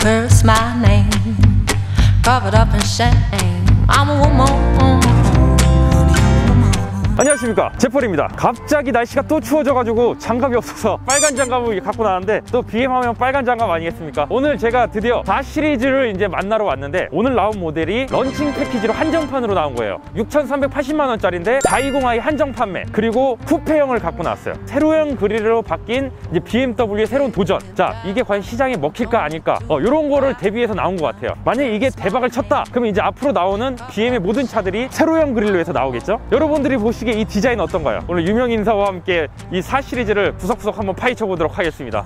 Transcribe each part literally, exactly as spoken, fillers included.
curse my name, covered up in shame. I'm a woman. 안녕하십니까, 제펄입니다. 갑자기 날씨가 또 추워져가지고 장갑이 없어서 빨간 장갑을 갖고 나왔는데, 또 비엠 하면 빨간 장갑 아니겠습니까? 오늘 제가 드디어 사 시리즈를 이제 만나러 왔는데, 오늘 나온 모델이 런칭 패키지로 한정판으로 나온 거예요. 육천삼백팔십만 원짜리인데 사이십 아이 한정 판매, 그리고 쿠페형을 갖고 나왔어요. 세로형 그릴로 바뀐 이제 비엠더블유의 새로운 도전. 자, 이게 과연 시장에 먹힐까 아닐까, 어, 이런 거를 대비해서 나온 것 같아요. 만약에 이게 대박을 쳤다 그러면 이제 앞으로 나오는 비엠의 모든 차들이 세로형 그릴로 해서 나오겠죠. 여러분들이 보시기에 이 디자인 어떤가요? 오늘 유명 인사와 함께 이 사 시리즈를 구석구석 한번 파헤쳐 보도록 하겠습니다.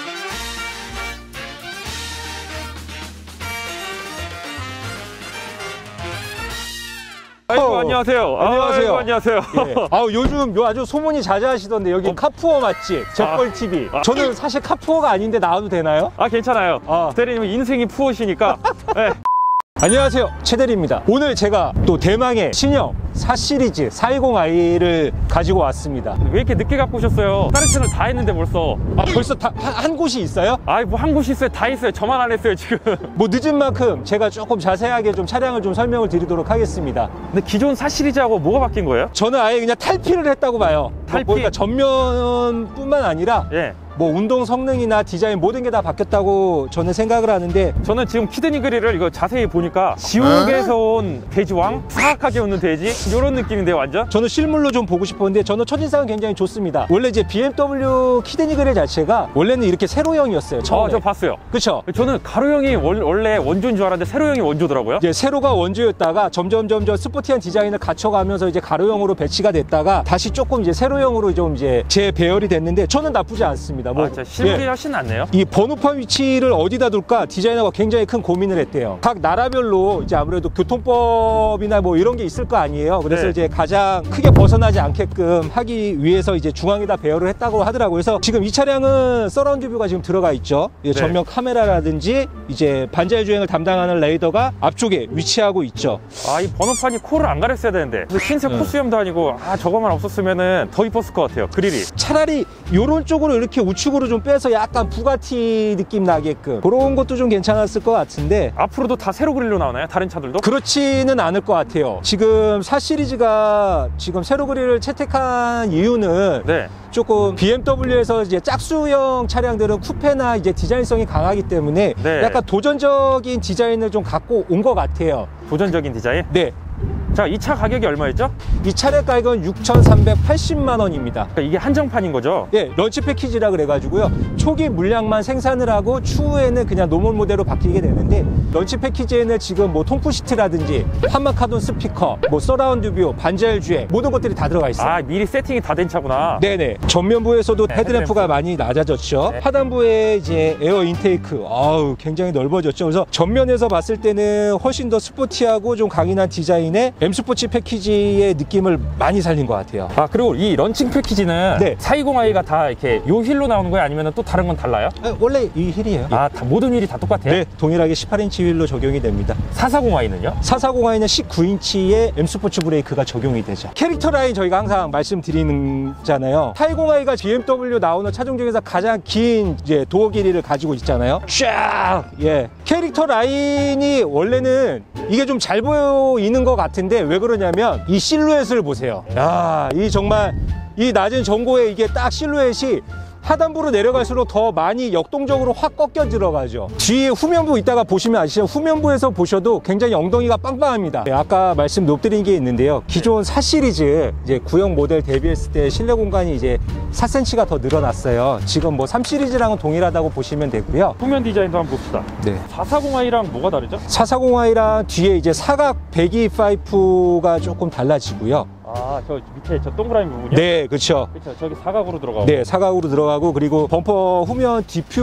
아이고, 어, 안녕하세요. 안녕하세요. 아이고, 안녕하세요. 예. 아, 요즘 요 아주 소문이 자자하시던데 여기 어? 카푸어 맛집 제펄티비. 아, 저는 사실 카푸어가 아닌데 나와도 되나요? 아, 괜찮아요. 아. 대리님은 인생이 푸어시니까. 네. 안녕하세요, 최대리입니다. 오늘 제가 또 대망의 신형 사 시리즈 사이십 아이를 가지고 왔습니다. 왜 이렇게 늦게 갖고 오셨어요? 다른 채널 다 했는데 벌써. 아, 벌써 다, 한, 한 곳이 있어요? 아이, 뭐 한 곳이 있어요? 다 있어요. 저만 안 했어요 지금. 뭐 늦은 만큼 제가 조금 자세하게 좀 차량을 좀 설명을 드리도록 하겠습니다. 근데 기존 사 시리즈하고 뭐가 바뀐 거예요? 저는 아예 그냥 탈피를 했다고 봐요. 탈피? 뭐, 그러니까 전면뿐만 아니라 예. 뭐 운동 성능이나 디자인 모든 게 다 바뀌었다고 저는 생각을 하는데, 저는 지금 키드니 그릴을 이거 자세히 보니까 지옥에서 온 돼지왕? 사악하게 웃는 돼지? 이런 느낌인데 완전? 저는 실물로 좀 보고 싶었는데 저는 첫인상은 굉장히 좋습니다. 원래 이제 비엠더블유 키드니 그릴 자체가 원래는 이렇게 세로형이었어요, 처음에. 아, 저 봤어요. 그쵸? 저는 가로형이 원, 원래 원조인 줄 알았는데 세로형이 원조더라고요. 이제 세로가 원조였다가 점점 점점 스포티한 디자인을 갖춰가면서 이제 가로형으로 배치가 됐다가 다시 조금 이제 세로형으로 좀 이제 재배열이 됐는데 저는 나쁘지 않습니다. 뭐, 아, 진짜 실물이 예. 훨씬 낫네요. 이 번호판 위치를 어디다 둘까 디자이너가 굉장히 큰 고민을 했대요. 각 나라별로 이제 아무래도 교통법이나 뭐 이런 게 있을 거 아니에요. 그래서 네. 이제 가장 크게 벗어나지 않게끔 하기 위해서 이제 중앙에다 배열을 했다고 하더라고요. 그래서 지금 이 차량은 서라운드 뷰가 지금 들어가 있죠. 네. 전면 카메라라든지 이제 반자율 주행을 담당하는 레이더가 앞쪽에 위치하고 있죠. 아, 이 번호판이 코를 안 가렸어야 되는데 흰색 네. 코수염도 아니고, 아, 저거만 없었으면 더 이뻤을 것 같아요, 그릴이. 차라리 요런 쪽으로 이렇게 우측으로 좀 빼서 약간 부가티 느낌 나게끔 그런 것도 좀 괜찮았을 것 같은데, 앞으로도 다 세로 그릴로 나오나요? 다른 차들도? 그렇지는 않을 것 같아요. 지금 사 시리즈가 지금 세로 그릴을 채택한 이유는 네. 조금 비엠더블유에서 이제 짝수형 차량들은 쿠페나 이제 디자인성이 강하기 때문에 네. 약간 도전적인 디자인을 좀 갖고 온 것 같아요. 도전적인 디자인? 네. 자, 이 차 가격이 얼마였죠? 이 차량 가격은 육천삼백팔십만 원입니다. 그러니까 이게 한정판인 거죠? 예, 런치 패키지라 그래가지고요. 초기 물량만 생산을 하고 추후에는 그냥 노멀 모델로 바뀌게 되는데, 런치 패키지에는 지금 뭐 통풍 시트라든지 한마 카돈 스피커, 뭐 서라운드 뷰, 반자율 주행 모든 것들이 다 들어가 있어요. 아, 미리 세팅이 다 된 차구나. 네네. 전면부에서도 네, 헤드램프가 헤드램프. 많이 낮아졌죠. 네. 하단부에 이제 에어 인테이크, 아우 굉장히 넓어졌죠. 그래서 전면에서 봤을 때는 훨씬 더 스포티하고 좀 강인한 디자인의 M 스포츠 패키지의 느낌을 많이 살린 것 같아요. 아, 그리고 이 런칭 패키지는 네. 사이십 아이가 다 이렇게 요 휠로 나오는 거예요? 아니면 또 다른 건 달라요? 아, 원래 이 휠이에요. 아, 다, 모든 휠이 다 똑같아요? 네, 동일하게 십팔 인치 휠로 적용이 됩니다. 사사십 아이는요? 사사십 아이는 십구 인치의 M 스포츠 브레이크가 적용이 되죠. 캐릭터 라인 저희가 항상 말씀드리는잖아요. 사이십 아이가 비엠더블유 나오는 차종 중에서 가장 긴 이제 도어 길이를 가지고 있잖아요. 쫙! 예. 캐릭터 라인이 원래는 이게 좀 잘 보이는 것 같은데 왜 그러냐면 이 실루엣을 보세요. 야, 이 정말 이 낮은 전고에 이게 딱 실루엣이 하단부로 내려갈수록 더 많이 역동적으로 확 꺾여 들어가죠. 뒤에 후면부 이따가 보시면 아시죠? 후면부에서 보셔도 굉장히 엉덩이가 빵빵합니다. 네, 아까 말씀 못 드린 게 있는데요. 기존 사 시리즈 이제 구형 모델 대비했을 때 실내 공간이 이제 사 센티미터가 더 늘어났어요. 지금 뭐 삼 시리즈랑은 동일하다고 보시면 되고요. 후면 디자인도 한번 봅시다. 네. 사사십 아이랑 뭐가 다르죠? 사사십 아이랑 뒤에 이제 사각 배기 파이프가 조금 달라지고요. 아, 저 밑에 저 동그라미 부분이요? 네, 그렇죠. 그렇죠. 저기 사각으로 들어가고. 네, 사각으로 들어가고, 그리고 범퍼 후면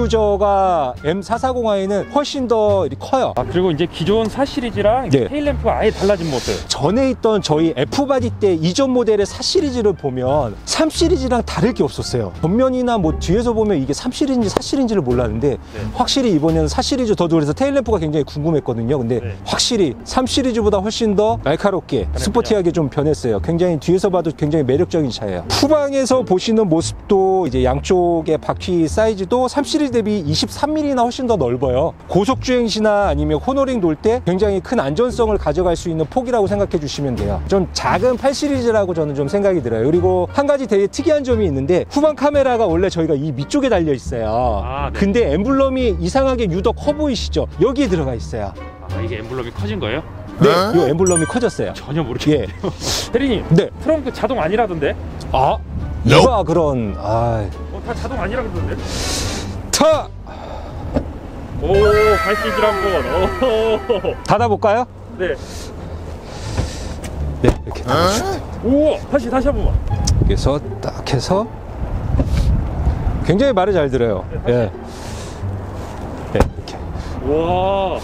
디퓨저가 엠 사사십 아이는 훨씬 더 커요. 아, 그리고 이제 기존 사 시리즈랑 네. 테일램프가 아예 달라진 모습. 전에 있던 저희 F바디 때 이전 모델의 사 시리즈를 보면 삼 시리즈랑 다를 게 없었어요. 전면이나 뭐 뒤에서 보면 이게 삼 시리즈인지 사 시리즈인지를 몰랐는데 네. 확실히 이번에는 사 시리즈 더 그래서 테일램프가 굉장히 궁금했거든요. 근데 네. 확실히 삼 시리즈보다 훨씬 더 날카롭게 스포티하게 좀 변했어요. 굉장히 뒤에서 봐도 굉장히 매력적인 차예요. 후방에서 보시는 모습도 이제 양쪽의 바퀴 사이즈도 삼 시리즈 대비 이십삼 밀리미터나 훨씬 더 넓어요. 고속주행 시나 아니면 코너링 돌 때 굉장히 큰 안전성을 가져갈 수 있는 폭이라고 생각해 주시면 돼요. 좀 작은 팔 시리즈라고 저는 좀 생각이 들어요. 그리고 한 가지 되게 특이한 점이 있는데 후방 카메라가 원래 저희가 이 밑쪽에 달려 있어요. 아, 네. 근데 엠블럼이 이상하게 유독 커 보이시죠? 여기에 들어가 있어요. 아, 이게 엠블럼이 커진 거예요? 네, 이 엠블럼이 커졌어요. 전혀 모르겠네요. 예. 대리님, 네. 트렁크 자동 아니라던데? 아, 누가 그런, 아, 어, 다 자동 아니라 그러던데? 타! 오, 갈 수 있길 한번. 오. 닫아볼까요? 네. 네, 이렇게 닫아주시면 돼요. 오, 다시 다시 한 번만. 여기서 딱 해서 굉장히 말을 잘 들어요. 네, 예. 네, 이렇게. 와.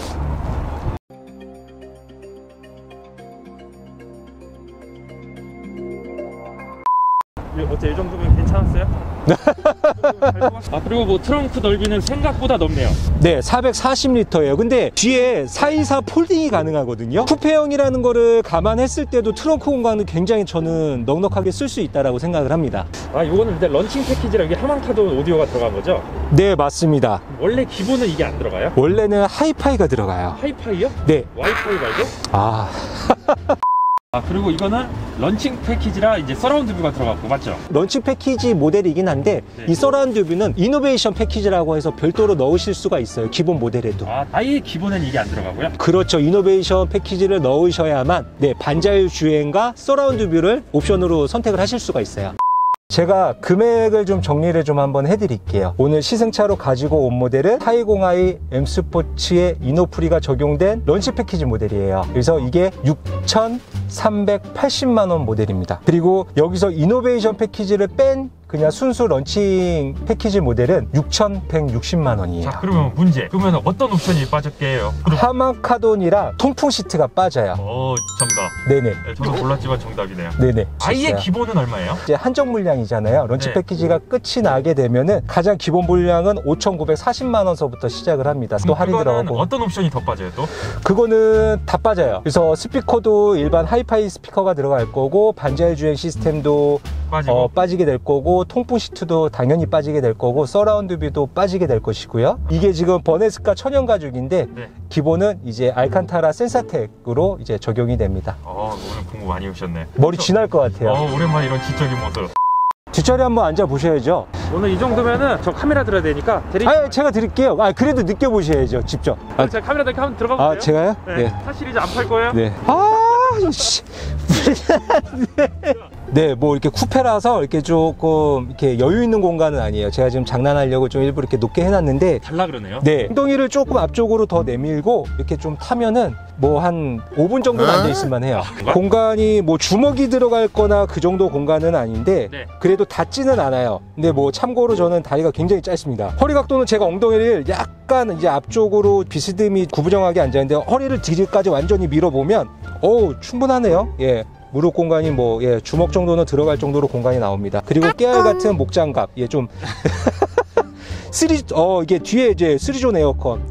어때, 이 정도면 괜찮았어요? 아, 그리고 뭐 트렁크 넓이는 생각보다 넓네요. 네, 사백사십 리터예요. 근데 뒤에 사이사 폴딩이 가능하거든요. 쿠페형이라는 거를 감안했을 때도 트렁크 공간은 굉장히 저는 넉넉하게 쓸 수 있다라고 생각을 합니다. 아, 이거는 근데 런칭 패키지라 이게 하만카돈 오디오가 들어간 거죠? 네, 맞습니다. 원래 기본은 이게 안 들어가요? 원래는 하이파이가 들어가요. 하이파이요? 네. 와이파이 말고? 아, 아, 그리고 이거는 런칭 패키지라 이제 서라운드 뷰가 들어갔고, 맞죠? 런칭 패키지 모델이긴 한데 네. 이 서라운드 뷰는 이노베이션 패키지라고 해서 별도로 넣으실 수가 있어요. 기본 모델에도. 아, 아예 기본엔 이게 안 들어가고요? 그렇죠. 이노베이션 패키지를 넣으셔야만 네, 반자율 주행과 서라운드 뷰를 옵션으로 선택을 하실 수가 있어요. 제가 금액을 좀 정리를 좀 한번 해드릴게요. 오늘 시승차로 가지고 온 모델은 사이공 아이 M스포츠의 이노프리가 적용된 런치 패키지 모델이에요. 그래서 이게 육천삼백팔십만 원 모델입니다. 그리고 여기서 이노베이션 패키지를 뺀 그냥 순수 런칭 패키지 모델은 육천백육십만 원이에요. 자, 그러면 문제. 그러면 어떤 옵션이 빠졌게요? 하만카돈이랑 통풍 시트가 빠져요. 어, 정답. 네네. 네, 저도 몰랐지만 정답이네요. 네네. 아예 있어요. 기본은 얼마예요? 이제 한정 물량이잖아요. 런치 네. 패키지가 끝이 나게 되면은 가장 기본 물량은 오천구백사십만 원서부터 시작을 합니다. 또 할인 그거는 들어가고. 어떤 옵션이 더 빠져요, 또? 그거는 다 빠져요. 그래서 스피커도 일반 하이파이 스피커가 들어갈 거고 반자율 주행 시스템도 빠지고. 어, 빠지게 될 거고 통풍 시트도 당연히 빠지게 될 거고 서라운드 뷰도 빠지게 될 것이고요. 이게 지금 버네스카 천연 가죽인데 네. 기본은 이제 알칸타라 센사텍으로 이제 적용이 됩니다. 어, 오늘 공부 많이 오셨네. 머리 쥐날 것 같아요. 어, 오랜만에 이런 지적인 모습. 뒷자리 한번 앉아 보셔야죠. 오늘 이 정도면은 저 카메라 들어야 되니까 대리. 아, 제가 드릴게요. 아, 그래도 느껴보셔야죠, 직접. 아, 제가 카메라 들까 한번 들어가 볼게요. 아, 제가요? 네. 네. 사 시리즈 안 팔 거예요? 네. 아, 씨. 네, 뭐 이렇게 쿠페라서 이렇게 조금 이렇게 여유 있는 공간은 아니에요. 제가 지금 장난하려고 좀 일부러 이렇게 높게 해놨는데. 달라 그러네요. 네. 엉덩이를 조금 앞쪽으로 더 내밀고 이렇게 좀 타면은 뭐 한 오 분 정도는 앉아 있을만 해요. 아, 공간이 뭐 주먹이 들어갈 거나 그 정도 공간은 아닌데 네. 그래도 닿지는 않아요. 근데 뭐 참고로 저는 다리가 굉장히 짧습니다. 허리 각도는 제가 엉덩이를 약간 이제 앞쪽으로 비스듬히 구부정하게 앉았는데 허리를 뒤까지 완전히 밀어보면 어우, 충분하네요. 예. 무릎 공간이 뭐, 예, 주먹 정도는 들어갈 정도로 공간이 나옵니다. 그리고 깨알 같은 목장갑, 예, 좀. 쓰리, 어, 이게 뒤에 이제 쓰리존 에어컨.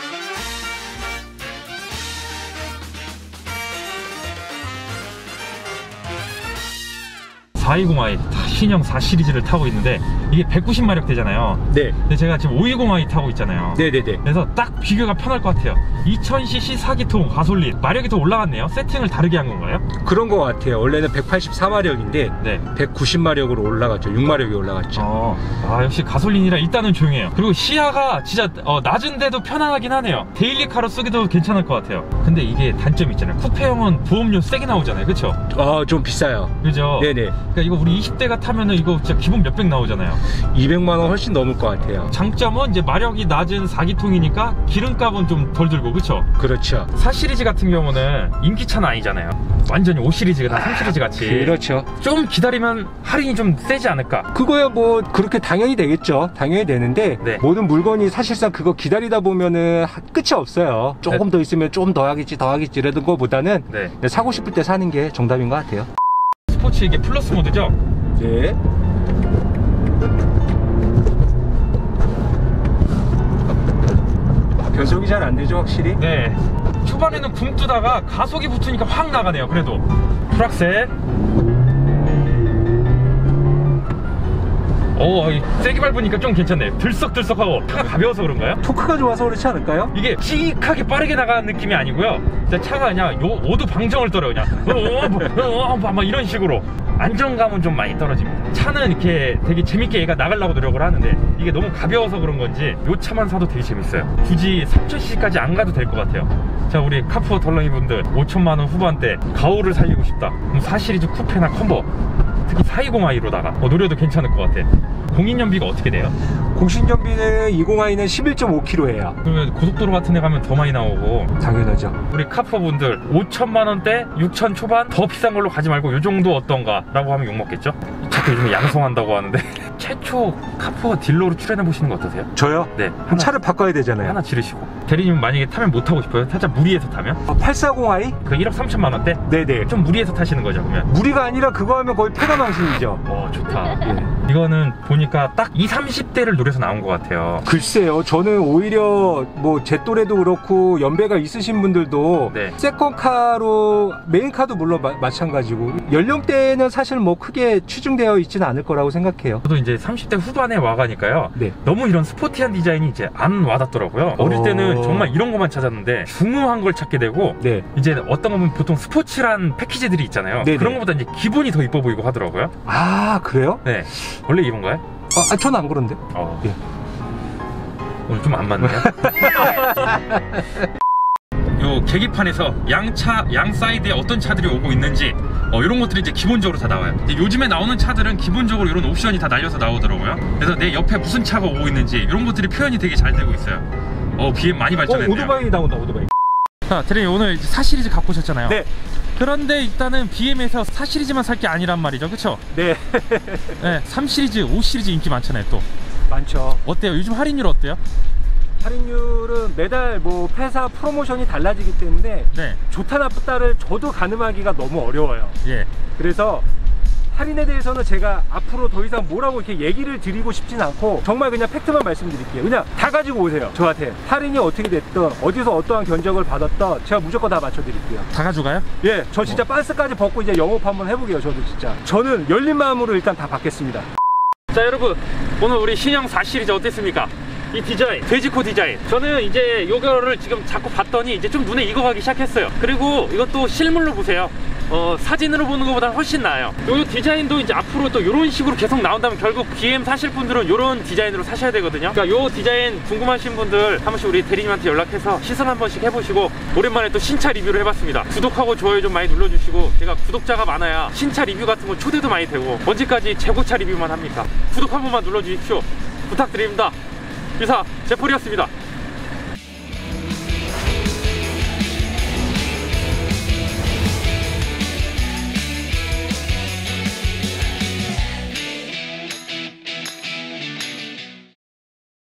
사이공 아이 신형 사 시리즈를 타고 있는데 이게 백구십 마력 되잖아요. 네. 근데 제가 지금 오이공 아이 타고 있잖아요. 네네네. 그래서 딱 비교가 편할 것 같아요. 이천 씨씨 사 기통 가솔린 마력이 더 올라갔네요. 세팅을 다르게 한 건가요? 그런 것 같아요. 원래는 백팔십사 마력인데, 네. 백구십 마력으로 올라갔죠. 육 마력이 올라갔죠. 어, 아, 역시 가솔린이라 일단은 조용해요. 그리고 시야가 진짜 어, 낮은데도 편안하긴 하네요. 데일리카로 쓰기도 괜찮을 것 같아요. 근데 이게 단점이 있잖아요. 쿠페형은 보험료 세게 나오잖아요. 그쵸? 어, 좀 비싸요. 그죠? 네네. 그러니까 이거 우리 이십 대가 타면은 이거 진짜 기본 몇백 나오잖아요. 이백만 원 훨씬 넘을 것 같아요. 장점은 이제 마력이 낮은 사 기통이니까 기름값은 좀 덜 들고, 그쵸? 그렇죠. 사 시리즈 같은 경우는 인기차는 아니잖아요. 완전히 오 시리즈가 삼 시리즈 같이. 그렇죠. 좀 기다리면 할인이 좀 세지 않을까? 그거야 뭐 그렇게 당연히 되겠죠. 당연히 되는데 네. 모든 물건이 사실상 그거 기다리다 보면은 하- 끝이 없어요. 조금 네. 더 있으면 좀 더 하겠지 더 하겠지 이러던 거보다는 네. 사고 싶을 때 사는 게 정답인 것 같아요. 스포츠 이게 플러스 모드죠? 네. 변속이 잘 안 되죠, 확실히? 네. 초반에는 굼 뜨다가 가속이 붙으니까 확 나가네요. 그래도 풀악셀. 오, 세게 밟으니까 좀 괜찮네. 들썩들썩하고 차가 가벼워서 그런가요? 토크가 좋아서 그렇지 않을까요? 이게 씩하게 빠르게 나가는 느낌이 아니고요. 진짜 차가 그냥 요 오도 방정을 떨어요. 그냥 어, 어, 어, 막 이런 식으로. 안정감은 좀 많이 떨어집니다. 차는 이렇게 되게 재밌게 얘가 나가려고 노력을 하는데 이게 너무 가벼워서 그런 건지 요 차만 사도 되게 재밌어요. 굳이 삼천 씨씨까지 안 가도 될 것 같아요. 자, 우리 카푸어 덜렁이 분들 오천만 원 후반대 가오를 살리고 싶다. 그럼 사 시리즈 쿠페나 컴버, 특히 사이십 아이로다가 어, 노려도 괜찮을 것 같아. 공인연비가 어떻게 돼요? 공신연비는 이십 아이는 십일 점 오 킬로미터예요. 그러면 고속도로 같은 데 가면 더 많이 나오고. 당연하죠. 우리 카푸어 분들 오천만 원대, 육천 초반 더 비싼 걸로 가지 말고 요 정도 어떤가 라고 하면 욕먹겠죠? 이 차도 요즘에 양성한다고 하는데 최초 카푸어 딜러로 출연해 보시는 거 어떠세요? 저요? 네. 그럼 차를 바꿔야 되잖아요. 하나 지르시고. 대리님 만약에 타면 못 타고 싶어요? 살짝 무리해서 타면? 아, 팔백사십 아이? 그 일억 삼천만 원대? 네네. 좀 무리해서 타시는 거죠 그러면? 무리가 아니라 그거 하면 거의 폐가망신이죠. 어, 좋다. 예. 이거는 보니까 딱 이십, 삼십 대를 노려서 나온 것 같아요. 글쎄요, 저는 오히려 뭐 제 또래도 그렇고 연배가 있으신 분들도 네. 세컨카로, 메인카도 물론 마, 마찬가지고 연령대는 사실 뭐 크게 추중되어 있지는 않을 거라고 생각해요. 저도 이제 삼십 대 후반에 와가니까요. 네. 너무 이런 스포티한 디자인이 이제 안 와닿더라고요. 어릴 때는 어... 정말 이런 것만 찾았는데 중후한 걸 찾게 되고 네. 이제 어떤 거면 보통 스포츠란 패키지들이 있잖아요. 네네. 그런 것보다 이제 기본이 더 이뻐 보이고 하더라고요. 아, 그래요? 네. 원래 이건가요? 아, 아 저는 안 그런데. 어. 예. 오늘 좀 안 맞네요. 요 계기판에서 양차, 양 사이드에 어떤 차들이 오고 있는지 어, 이런 것들이 이제 기본적으로 다 나와요. 근데 요즘에 나오는 차들은 기본적으로 이런 옵션이 다 날려서 나오더라고요. 그래서 내 옆에 무슨 차가 오고 있는지 이런 것들이 표현이 되게 잘 되고 있어요. 어, 비엠 많이 어, 발전했네요. 오토바이 나온다, 오토바이. 자, 대리님 오늘 사 시리즈 갖고 오셨잖아요. 네. 그런데 일단은 비엠에서 사 시리즈만 살 게 아니란 말이죠, 그쵸? 네. 네, 삼 시리즈, 오 시리즈 인기 많잖아요 또. 많죠. 어때요? 요즘 할인율 어때요? 할인율은 매달 뭐 회사 프로모션이 달라지기 때문에 네. 좋다 나쁘다를 저도 가늠하기가 너무 어려워요. 예. 그래서 할인에 대해서는 제가 앞으로 더 이상 뭐라고 이렇게 얘기를 드리고 싶진 않고 정말 그냥 팩트만 말씀드릴게요. 그냥 다 가지고 오세요. 저한테 할인이 어떻게 됐든 어디서 어떠한 견적을 받았든 제가 무조건 다 맞춰드릴게요. 다 가져가요? 예, 저 진짜 빤스까지 벗고 이제 영업 한번 해보게요. 저도 진짜 저는 열린 마음으로 일단 다 받겠습니다. 자, 여러분 오늘 우리 신형 사 시리즈 어땠습니까? 이 디자인, 돼지코 디자인. 저는 이제 요거를 지금 자꾸 봤더니 이제 좀 눈에 익어가기 시작했어요. 그리고 이것도 실물로 보세요. 어, 사진으로 보는 것보다 훨씬 나아요. 요 디자인도 이제 앞으로 또 이런 식으로 계속 나온다면 결국 비엠 사실 분들은 이런 디자인으로 사셔야 되거든요. 그러니까 요 디자인 궁금하신 분들 한 번씩 우리 대리님한테 연락해서 시선 한 번씩 해보시고 오랜만에 또 신차 리뷰를 해봤습니다. 구독하고 좋아요 좀 많이 눌러주시고 제가 구독자가 많아야 신차 리뷰 같은 거 초대도 많이 되고 언제까지 재고차 리뷰만 합니까? 구독 한 번만 눌러주십시오. 부탁드립니다. 이상 제폴이었습니다.